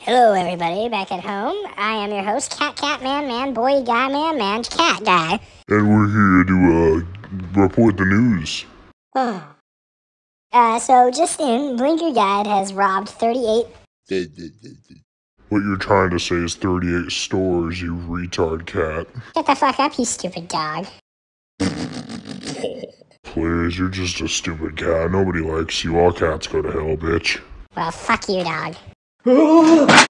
Hello, everybody, back at home. I am your host, Cat Man, Boy Guy Man, Cat Guy. And we're here to report the news. So just in, Blinker Guide has robbed 38... What you're trying to say is 38 stores, you retard cat. Shut the fuck up, you stupid dog. Please, you're just a stupid cat. Nobody likes you. All cats go to hell, bitch. Well, fuck you, dog.